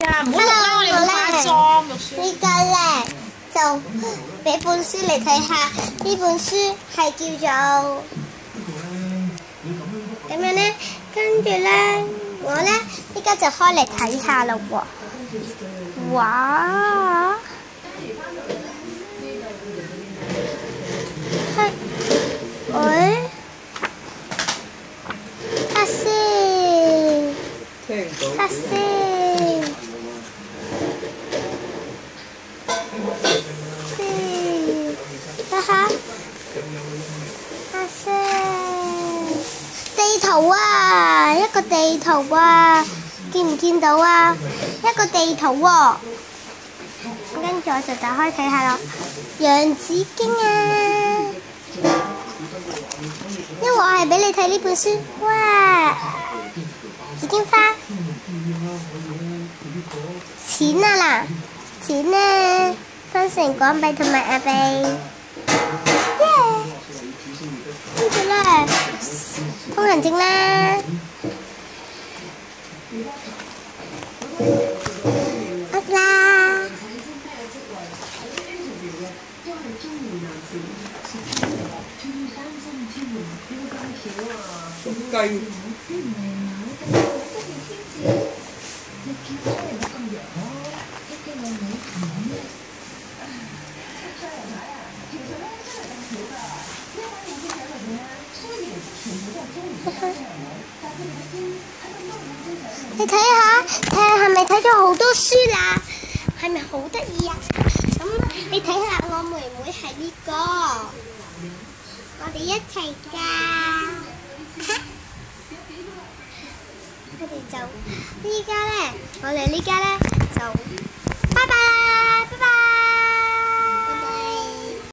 啊，唔好錄啦，我哋冇化妝，肉酸。 呢家咧就俾本書嚟睇下，呢本書係叫做咁樣咧，跟住咧我咧依家就開嚟睇下啦喎。哇！係，喂，睇先，睇先，睇下，睇先，地圖啊，一個地圖啊，見唔見到啊？一個地圖喎，跟住我就打開睇下啦。洋紫荊啊，因為我係俾你睇呢本書，哇！紫荊花，錢啊嗱，錢啊，分成港幣同埋亞幣，耶！跟住咧，通行證啦。得啦， 雞。 你睇下，睇下係咪睇咗好多書啦？係咪好得意啊？咁你睇下我妹妹係呢個，我哋一齊㗎。我哋就依家咧，我哋呢家咧